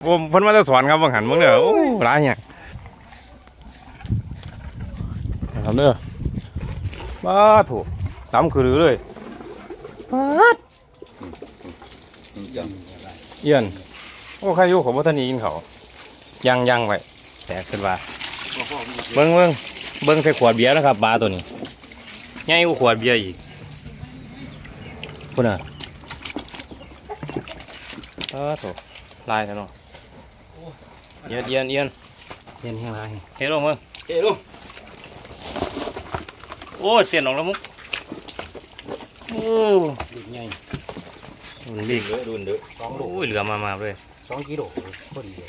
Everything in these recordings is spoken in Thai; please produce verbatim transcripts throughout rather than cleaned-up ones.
ผมเพิ่นมาจะสอนครับบางหันมึงเด้อโอ้ร้ายเนี่ยทำเด้อบ้าถูกตำคือเลยบ้าเยี่ยนโอ้ใครอยู่ของพ่อท่านนี้กินเขายังยังไว้แตกขึ้นมาเบิ้งเบิ้งเบิ้งใส่ขวดเบียร์นะครับปลาตัวนี้ใหญ่กว่าขวดเบียร์อีกคุณน่ะเออถูกลายซะเนาะเอียนเอียนเอียนเอียนแห้งลายเฮ้ยลงมึงเฮ้ยลงโอ้เสียนออกแล้วมุกโอ้ดิใหญ่ดุนดิเยอะดุนเด้อสองโลโอ้ยเหลือมามาเลยสองกิโลคนเดียว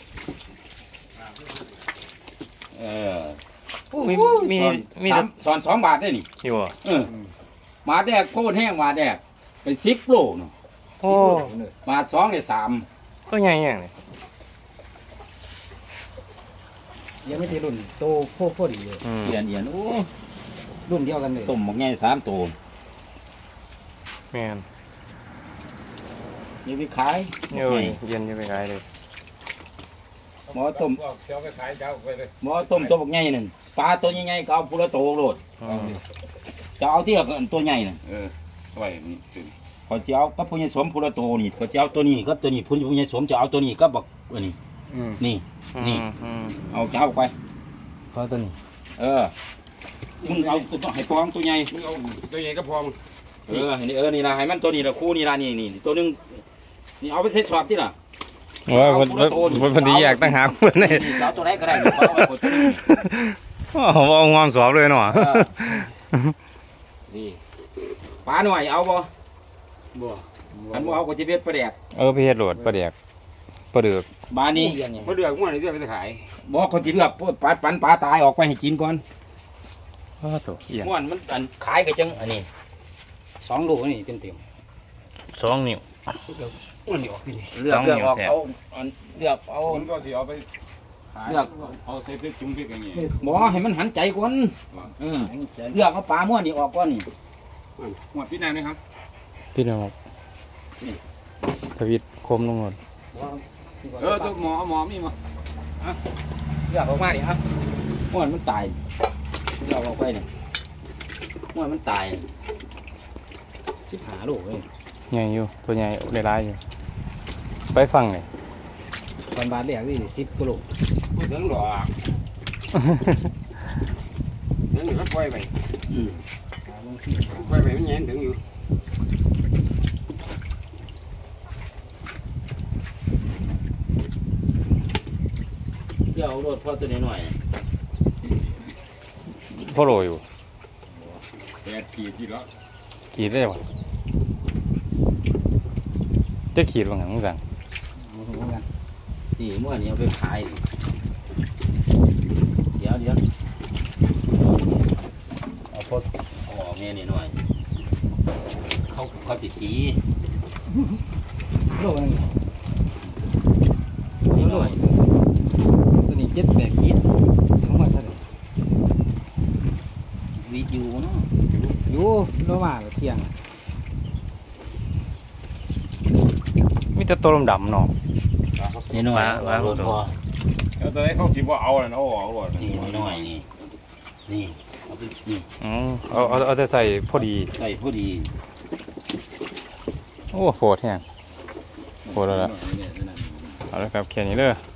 เออมีมีมีสอนสองบาทได้นี่อยู่อ่ะเออมาแดกโคตรแห้งมาแดกเป็นสิบโลเนาะโอ้มาสองเลยสามก็ใหญ่ยังเลยยังไม่ได้รุ่นโตโคตรพอดีเลยเอียนเอียนโอ้รุ่นเดียวกันเลยต้มหมกง่ายสามตัวแม่นนี่ไปขายเอ้ยเย็นจะไปขายเลยหมอต้มหมอต้มตัวหมกง่ายหนึ่งปลาตัวใหญ่ๆก็เอาปุระโตโลดจะเอาที่ตัวใหญ่น่ะเออไว้เขาจะเอากับปุญญสมปุระโตนี่เขาจะเอาตัวนี้กับตัวนี้ปุญญสมจะเอาตัวนี้ก็บอกอันนี้นี่นี่เอาเจ้าไปเขาตัวนี้เออมึงเอาตัวให้พองตัวใหญ่มึงเอาตัวใหญ่ก็พองเออนี่เออนี่นะให้มันตัวนี้ละคู่นี่ละนี่นี่ตัวนึงนี่เอาไปเซ็ตสอบที่ละว่าคนคนดีอยากตั้งหาคนเลยเอาตัวไหนก็ได้โอ้โหงอมสอบเลยเนาะนี่ปลาหน่อยเอาบ่บ่อันบ่เอาก็จะเพ็ดปลาแดกเออพี่เฮ็ดโหลดปลาแดกปลาเดือกบานี้ปลาเดือกม้วนอะไรด้วยไปขายบ่เขาจะเลือกปลาปันปลาตายออกไปให้กินก่อนตัวม้วนมันอันขายก็จังอันนี้สองโลนี่เต็มเต็มสองนิ้วม้วนเดียวพี่เลือกเลือกออกเอาเลือกเอาก็สิเอาไปเลือกเอาใส่พริกจุ่มพริกอย่างเงี้ยบ่ให้มันหันใจก่อนเออเลือกเอาปลาม้วนนี่ออกก่อนนี่หมดพี่นายนะครับพี่น้องทวิตคมลงหมดเออตัวหมอหมอมีมั้ยเลือกออกมาดิครับม้วนมันตายเลือกออกไปเนี่ยม้วนมันตายสิบหาลูกเลยใหญ่อยู่ตัวใหญ่หลายๆอยู่ไปฟังเลยตอนบาทเรียกนี่สิบกิโลพูดถึงหรอเรื่องนี้ก็ปล่อยไปปล่อยไปมันแย่ถึงอยู่เดี๋ยวรถพ่อตัวนี้หน่อยพ่อโรยอยู่แปดขีดที่แล้วขีดได้ป่ะจะขีดบางอย่างเหมือนกันนี่เมื่อนี้เอาไปขายเดี๋ยวเดี๋ยวเอาพดเอาออกเนี่ยนี่หน่อยเขาเขาติดกีโลนึงนี่หน่อยตัวนี้เจ็ดแปดขีดทั้งหมดเท่าไหร่วีอยู่เนาะอยู่โลมาเที่ยงมีแต่ตัวดำเนาะนี่หน่อยว่าพอแล้วตอนนี้เขาจีบว่าเอาอะไรนะเอาเอาหมดนี่หน่อยนี่นี่เอาไปนี่อืมเอาเอาเอาแต่ใส่พอดีใส่พอดีโอ้โหดแห้งโหดแล้วล่ะเอาละครับแค่นี้เด้อ